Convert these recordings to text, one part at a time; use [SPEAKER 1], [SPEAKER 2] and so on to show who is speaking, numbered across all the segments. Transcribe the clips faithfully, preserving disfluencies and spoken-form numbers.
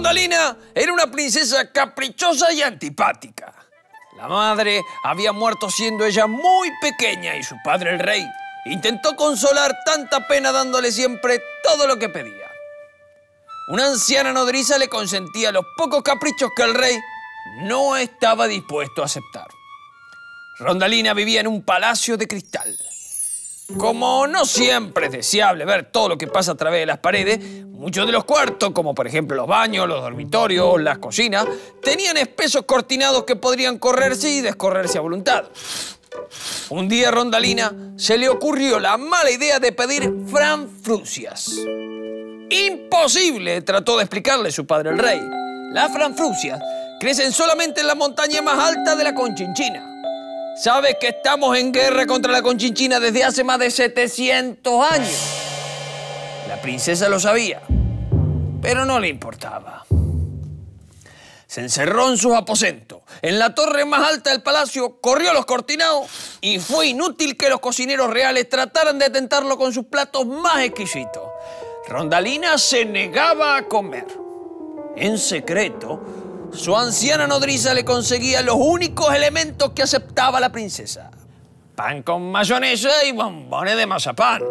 [SPEAKER 1] Rondalina era una princesa caprichosa y antipática. La madre había muerto siendo ella muy pequeña y su padre, el rey, intentó consolar tanta pena dándole siempre todo lo que pedía. Una anciana nodriza le consentía los pocos caprichos que el rey no estaba dispuesto a aceptar. Rondalina vivía en un palacio de cristal. Como no siempre es deseable ver todo lo que pasa a través de las paredes, muchos de los cuartos, como por ejemplo los baños, los dormitorios, las cocinas, tenían espesos cortinados que podrían correrse y descorrerse a voluntad. Un día a Rondalina se le ocurrió la mala idea de pedir franfrusias. ¡Imposible!, trató de explicarle su padre el rey. Las franfrusias crecen solamente en la montaña más alta de la Conchinchina. ¿Sabes que estamos en guerra contra la Conchinchina desde hace más de setecientos años? La princesa lo sabía, pero no le importaba. Se encerró en sus aposentos. En la torre más alta del palacio corrió los cortinados y fue inútil que los cocineros reales trataran de tentarlo con sus platos más exquisitos. Rondalina se negaba a comer. En secreto, su anciana nodriza le conseguía los únicos elementos que aceptaba la princesa: pan con mayonesa y bombones de mazapán.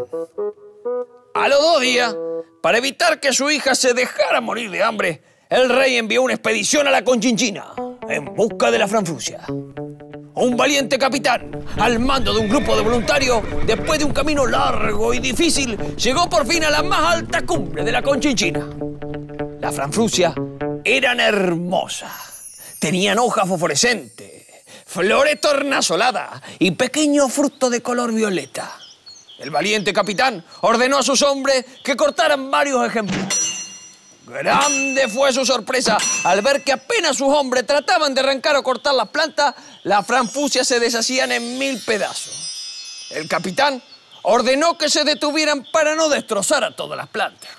[SPEAKER 1] A los dos días, para evitar que su hija se dejara morir de hambre, el rey envió una expedición a la Conchinchina en busca de la franfrusia. Un valiente capitán, al mando de un grupo de voluntarios, después de un camino largo y difícil, llegó por fin a la más alta cumbre de la Conchinchina. Las franfrusias eran hermosas. Tenían hojas fosforescentes, flores tornasoladas y pequeños frutos de color violeta. El valiente capitán ordenó a sus hombres que cortaran varios ejemplares. Grande fue su sorpresa al ver que apenas sus hombres trataban de arrancar o cortar las plantas, las franfrusias se deshacían en mil pedazos. El capitán ordenó que se detuvieran para no destrozar a todas las plantas.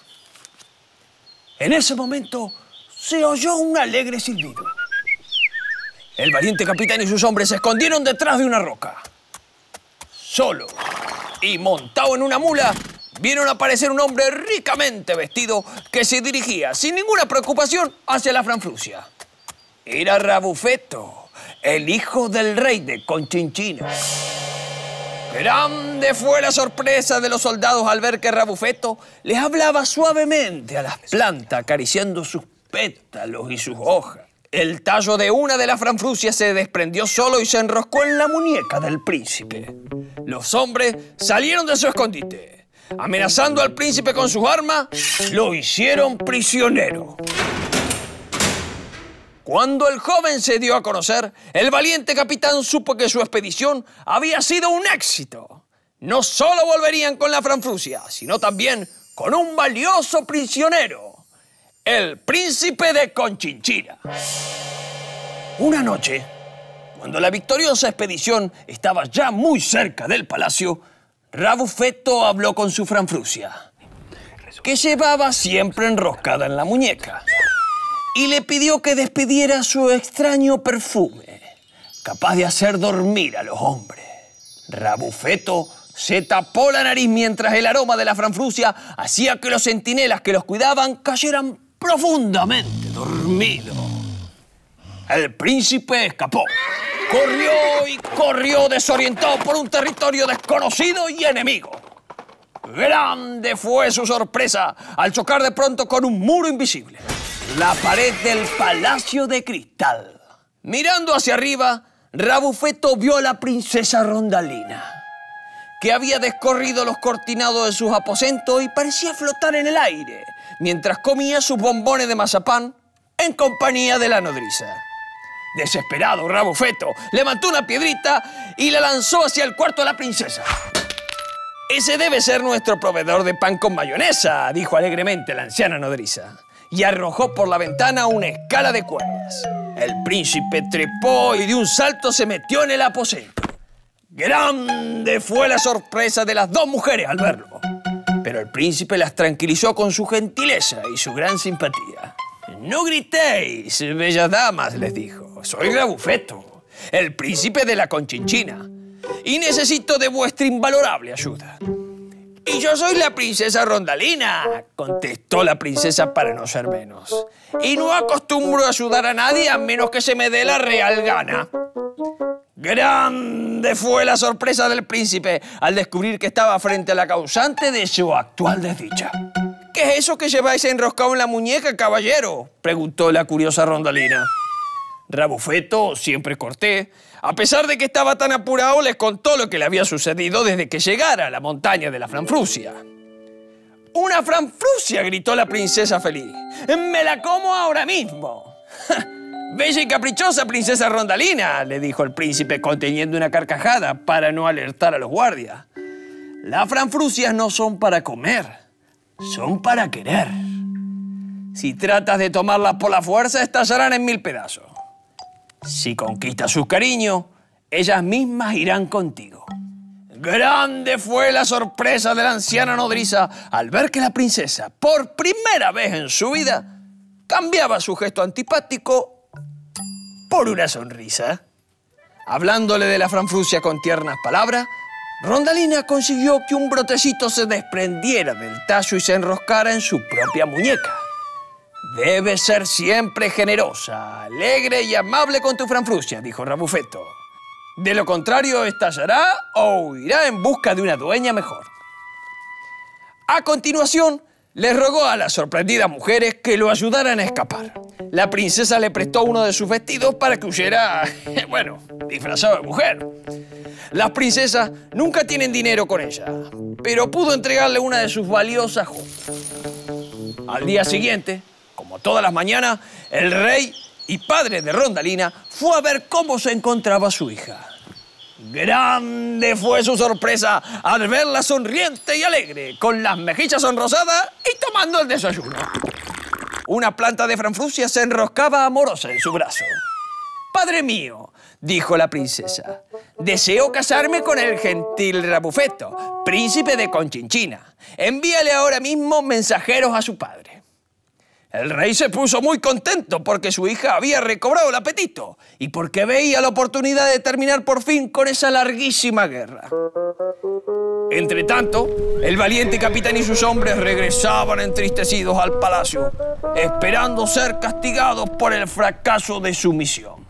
[SPEAKER 1] En ese momento se oyó un alegre silbido. El valiente capitán y sus hombres se escondieron detrás de una roca. Solo y montado en una mula, vieron aparecer un hombre ricamente vestido que se dirigía sin ninguna preocupación hacia la franfrusia. Era Rabufeto, el hijo del rey de Conchinchina. Grande fue la sorpresa de los soldados al ver que Rabufeto les hablaba suavemente a las plantas, acariciando sus pétalos y sus hojas. El tallo de una de las franfrusias se desprendió solo y se enroscó en la muñeca del príncipe. Los hombres salieron de su escondite. Amenazando al príncipe con sus armas, lo hicieron prisionero. Cuando el joven se dio a conocer, el valiente capitán supo que su expedición había sido un éxito. No solo volverían con la franfrusia, sino también con un valioso prisionero, el príncipe de Conchinchina. Una noche, cuando la victoriosa expedición estaba ya muy cerca del palacio, Rabufeto habló con su franfrusia, que llevaba siempre enroscada en la muñeca, y le pidió que despidiera su extraño perfume, capaz de hacer dormir a los hombres. Rabufeto se tapó la nariz mientras el aroma de la franfrusia hacía que los centinelas que los cuidaban cayeran profundamente dormidos. El príncipe escapó. Corrió y corrió desorientado por un territorio desconocido y enemigo. Grande fue su sorpresa al chocar de pronto con un muro invisible, la pared del palacio de cristal. Mirando hacia arriba, Rabufeto vio a la princesa Rondalina, que había descorrido los cortinados de sus aposentos y parecía flotar en el aire, mientras comía sus bombones de mazapán en compañía de la nodriza. Desesperado, Rabufeto levantó una piedrita y la lanzó hacia el cuarto de la princesa. «Ese debe ser nuestro proveedor de pan con mayonesa», dijo alegremente la anciana nodriza, y arrojó por la ventana una escala de cuerdas. El príncipe trepó y de un salto se metió en el aposento. Grande fue la sorpresa de las dos mujeres al verlo, pero el príncipe las tranquilizó con su gentileza y su gran simpatía. «No gritéis, bellas damas», les dijo. «Soy Rabufeto, el príncipe de la Conchinchina, y necesito de vuestra invalorable ayuda. Y yo soy la princesa Rondalina, contestó la princesa para no ser menos. Y no acostumbro a ayudar a nadie a menos que se me dé la real gana. Grande fue la sorpresa del príncipe al descubrir que estaba frente a la causante de su actual desdicha. ¿Qué es eso que lleváis enroscado en la muñeca, caballero?, preguntó la curiosa Rondalina. Rabufeto, siempre cortés, a pesar de que estaba tan apurado, les contó lo que le había sucedido desde que llegara a la montaña de la Franfrusia. ¡Una Franfrusia!, gritó la princesa feliz. ¡Me la como ahora mismo! «Bella y caprichosa princesa Rondalina», le dijo el príncipe conteniendo una carcajada para no alertar a los guardias. «Las Franfrusias no son para comer, son para querer. Si tratas de tomarlas por la fuerza, estallarán en mil pedazos. Si conquistas su cariño, ellas mismas irán contigo». Grande fue la sorpresa de la anciana nodriza al ver que la princesa, por primera vez en su vida, cambiaba su gesto antipático por una sonrisa. Hablándole de la Franfrusia con tiernas palabras, Rondalina consiguió que un brotecito se desprendiera del tallo y se enroscara en su propia muñeca. «Debes ser siempre generosa, alegre y amable con tu Franfrusia», dijo Rabufeto. «De lo contrario, estallará o huirá en busca de una dueña mejor». A continuación, les rogó a las sorprendidas mujeres que lo ayudaran a escapar. La princesa le prestó uno de sus vestidos para que huyera, bueno, disfrazado de mujer. Las princesas nunca tienen dinero con ella, pero pudo entregarle una de sus valiosas joyas. Al día siguiente, como todas las mañanas, el rey y padre de Rondalina fue a ver cómo se encontraba su hija. Grande fue su sorpresa al verla sonriente y alegre, con las mejillas sonrosadas y tomando el desayuno. Una planta de Franfrusia se enroscaba amorosa en su brazo. «Padre mío», dijo la princesa, «deseo casarme con el gentil Rabufeto, príncipe de Conchinchina. Envíale ahora mismo mensajeros a su padre». El rey se puso muy contento porque su hija había recobrado el apetito y porque veía la oportunidad de terminar por fin con esa larguísima guerra. Entretanto, el valiente capitán y sus hombres regresaban entristecidos al palacio, esperando ser castigados por el fracaso de su misión.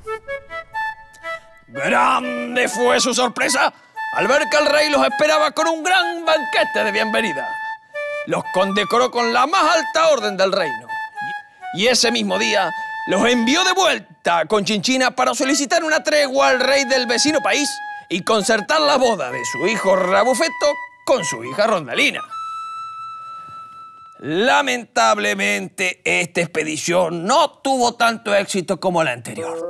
[SPEAKER 1] Grande fue su sorpresa al ver que el rey los esperaba con un gran banquete de bienvenida. Los condecoró con la más alta orden del reino. Y ese mismo día los envió de vuelta a Conchinchina para solicitar una tregua al rey del vecino país y concertar la boda de su hijo Rabufeto con su hija Rondalina. Lamentablemente, esta expedición no tuvo tanto éxito como la anterior.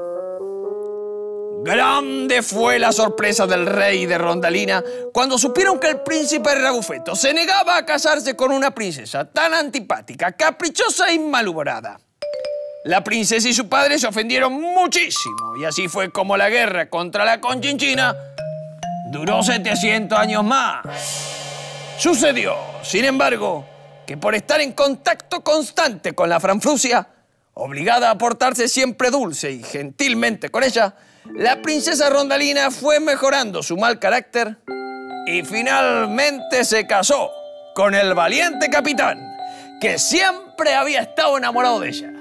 [SPEAKER 1] Grande fue la sorpresa del rey y de Rondalina cuando supieron que el príncipe Rabufeto se negaba a casarse con una princesa tan antipática, caprichosa y malhumorada. La princesa y su padre se ofendieron muchísimo y así fue como la guerra contra la Conchinchina duró setecientos años más. Sucedió, sin embargo, que por estar en contacto constante con la Franfrusia, obligada a portarse siempre dulce y gentilmente con ella, la princesa Rondalina fue mejorando su mal carácter y finalmente se casó con el valiente capitán, que siempre había estado enamorado de ella.